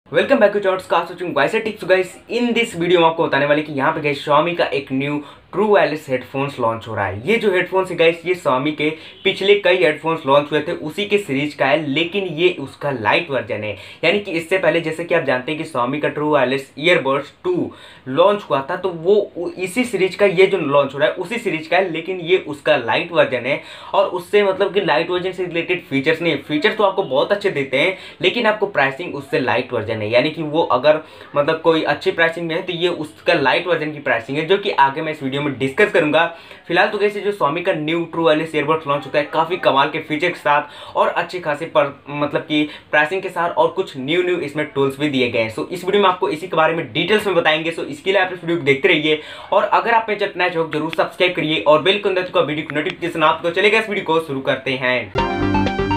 Welcome back to chots cast watching wiser tips guys. In this video में आपको बताने वाले कि यहाँ पे गाइस Xiaomi का एक new true wireless headphones launch हो रहा है। ये जो हेडफोन्स है गाइस, ये Xiaomi के पिछले कई हेडफोन्स लॉन्च हुए थे उसी के सीरीज का है, लेकिन ये उसका लाइट वर्जन है। यानी कि इससे पहले जैसे कि आप जानते हैं कि Xiaomi का ट्रू वायरलेस ईयरबड्स 2 लॉन्च हुआ था, तो वो इसी सीरीज का ये जो लॉन्च हो रहा है उसी सीरीज का है, लेकिन ये उसका लाइट वर्जन है। और उससे मतलब कि लाइट वर्जन से रिलेटेड फीचर्स नहीं है, फीचर्स तो आपको बहुत अच्छे देते हैं, लेकिन आपको प्राइसिंग उससे लाइट वर्जन है। यानी कि वो अगर मतलब कोई अच्छी प्राइसिंग में है तो ये उसका लाइट वर्जन की प्राइसिंग है, जो कि आगे मैं इस वीडियो में डिस्कस करूंगा। फिलहाल तो कैसे जो Xiaomi का new true wireless earbuds launch होता है काफी कमाल के फीचर के साथ और अच्छे खासे मतलब कि प्राइसिंग के साथ, और कुछ न्यू इसमें टूल्स भी दिए गए हैं। सो इस वीडियो में आपको इसी के बारे में डिटेल्स में बताएंगे। सो इसके लिए आप इस वीडियो को देखते रहिए, और अगर आप पेज नए हो जरूर सब्सक्राइब करिए और बेल के अंदर वीडियो की नोटिफिकेशन आपको चलेगा। इस वीडियो को शुरू करते हैं।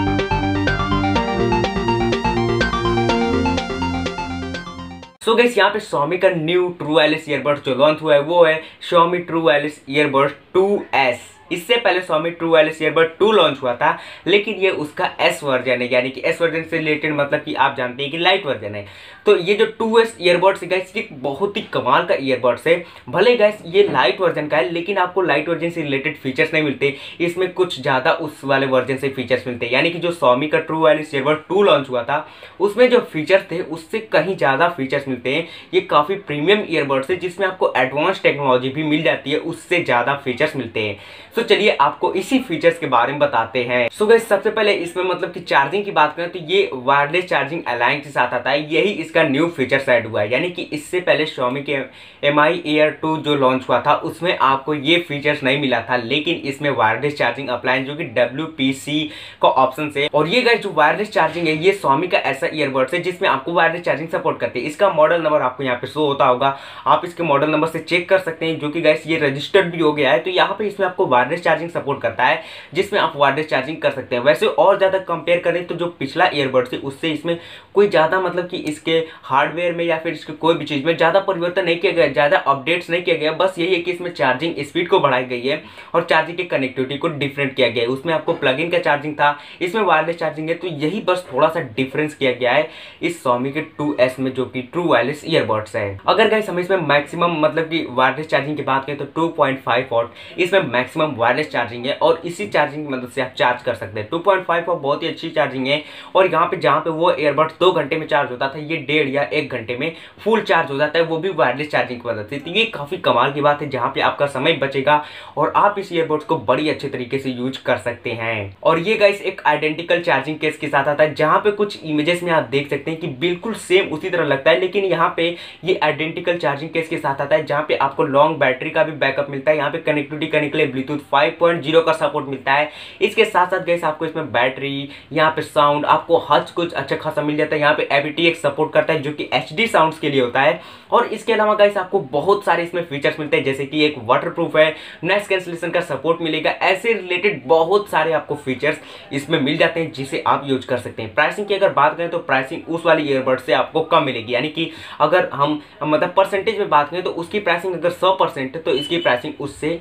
सो गाइस, यहाँ पे Xiaomi का न्यू ट्रू वायरलेस ईयरबड्स जो लॉन्च हुआ है वो है Xiaomi true wireless earbuds 2S। इससे पहले Xiaomi true wireless earbud 2 launch हुआ था, लेकिन ये उसका S वर्जन है। यानी कि S वर्जन से रिलेटेड मतलब कि आप जानते हैं कि लाइट वर्जन है। तो ये जो 2S ईयरबड्स है गाइस, ये बहुत ही कमाल का ईयरबड्स है। भले गाइस ये लाइट वर्जन का है, लेकिन आपको लाइट वर्जन से रिलेटेड फीचर्स नहीं मिलते, इसमें कुछ ज़्यादा उस वाले वर्जन से फीचर्स मिलते हैं। यानी कि जो Xiaomi का ट्रू वायरलेस ईयरबड 2 लॉन्च हुआ था उसमें जो फीचर्स थे उससे कहीं ज़्यादा फीचर्स मिलते हैं। ये काफ़ी प्रीमियम ईयरबड्स है जिसमें आपको एडवांस टेक्नोलॉजी भी मिल जाती है, उससे ज़्यादा फीचर्स मिलते हैं। तो चलिए आपको इसी फीचर्स के बारे में बताते हैं। सो गाइस, सबसे पहले इसमें मतलब कि चार्जिंग की बात करें तो ये वायरलेस चार्जिंग अलायंस के साथ आता है, यही इसका न्यू फीचर्स ऐड हुआ है। यानी कि इससे पहले Xiaomi के Mi Air 2 जो लॉन्च हुआ था उसमें आपको ये फीचर्स नहीं मिला था, लेकिन इसमें वायरलेस चार्जिंग अप्लायंस जो कि WPC का ऑप्शन है। और ये गाइस जो वायरलेस चार्जिंग है ये Xiaomi का ऐसा ईयरबड्स है जिसमें आपको वायरलेस चार्जिंग सपोर्ट करती है। इसका मॉडल नंबर आपको यहाँ पे शो होता होगा, आप इसके मॉडल नंबर से चेक कर सकते हैं, जो कि गाइस ये रजिस्टर्ड भी हो गया है। तो यहाँ पे इसमें आपको वायरलेस चार्जिंग सपोर्ट करता है, जिसमें आप वायरलेस चार्जिंग कर सकते हैं। वैसे और ज्यादा कंपेयर करें तो जो पिछला ईयरबड्स है उससे इसमें कोई ज्यादा मतलब कि इसके हार्डवेयर में या फिर इसके कोई भी चीज में ज्यादा परिवर्तन नहीं किया गया, ज्यादा अपडेट्स नहीं किया गया। बस यही है कि इसमें चार्जिंग स्पीड को बढ़ाई गई है और चार्जिंग की कनेक्टिविटी को डिफरेंट किया गया है। उसमें आपको प्लग इन का चार्जिंग था, इसमें वायरलेस चार्जिंग है, तो यही बस थोड़ा सा डिफरेंस किया गया है इस Xiaomi के 2S में जो कि ट्रू वायरलेस ईयरबड्स है। अगर गाइस हम इसमें मैक्सिमम मतलब कि वायरलेस चार्जिंग की बात करें तो 2.5 वॉट इसमें मैक्सिमम वायरलेस चार्जिंग है, और इसी चार्जिंग की मदद से आप चार्ज कर सकते हैं। 2.5 वॉट बहुत ही अच्छी चार्जिंग है। और यहाँ पे जहाँ पे वो ईयरबड्स 2 घंटे में चार्ज होता था, ये 1.5 या 1 घंटे में फुल चार्ज हो जाता है, वो भी वायरलेस चार्जिंग की मदद से। तो ये काफी कमाल की बात है, जहाँ पे आपका समय बचेगा और आप इस ईयरबड्स को बड़ी अच्छे तरीके से यूज कर सकते हैं। और ये गाइस एक आइडेंटिकल चार्जिंग केस के साथ आता है, जहाँ पे कुछ इमेजेस में आप देख सकते हैं कि बिल्कुल सेम उसी तरह लगता है, लेकिन यहाँ पे ये आइडेंटिकल चार्जिंग केस के साथ आता है, जहाँ पे आपको लॉन्ग बैटरी का भी बैकअप मिलता है। यहाँ पे कनेक्टिविटी करने के लिए ब्लूटूथ 5.0 का सपोर्ट मिलता है। इसके साथ साथ गाइस आपको इसमें बैटरी, यहाँ पे साउंड आपको हर कुछ अच्छा खासा मिल जाता है। यहाँ पे aptX सपोर्ट करता है जो कि HD साउंड्स के लिए होता है। और इसके अलावा गाइस आपको बहुत सारे इसमें फीचर्स मिलते हैं, जैसे कि एक वाटरप्रूफ है, नॉइस कैंसिलेशन का सपोर्ट मिलेगा। ऐसे रिलेटेड बहुत सारे आपको फीचर्स इसमें मिल जाते हैं जिसे आप यूज कर सकते हैं। प्राइसिंग की अगर बात करें तो प्राइसिंग उस वाली ईयरबड से आपको कम मिलेगी। यानी कि अगर हम मतलब परसेंटेज में बात करें तो उसकी प्राइसिंग अगर 100% है तो इसकी प्राइसिंग उससे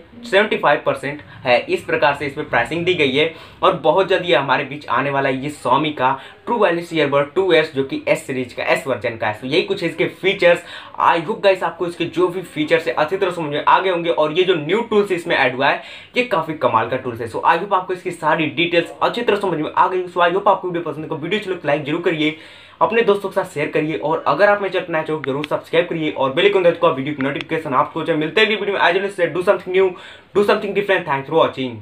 75% है। इस प्रकार से इसमें प्राइसिंग दी गई है। और बहुत जल्दी हमारे बीच आने वाला ये Xiaomi का ट्रू वायरलेस ईयरबड 2S जो कि S सीरीज का S वर्जन का है। तो यही कुछ है इसके फीचर्स। आई होप गाइस आपको इसके जो भी फीचर्स है अच्छी तरह समझ में आ गए होंगे, और ये जो न्यू टूल्स इसमें ऐड हुआ है ये काफी कमाल का टूल्स है। सो आई होप आपको इसकी सारी डिटेल्स अच्छी तरह समझ में आ गई। सो आई होप आपको वीडियो पसंद है तो वीडियो चलो लाइक जरूर करिए, अपने दोस्तों के साथ शेयर करिए, और अगर आप मेरे चैनल नए हो जरूर सब्सक्राइब करिए और बेल आइकन दबाकर वीडियो की नोटिफिकेशन आपको जब मिलते हैं वीडियो में। आज do something new, do something different. Thanks for watching.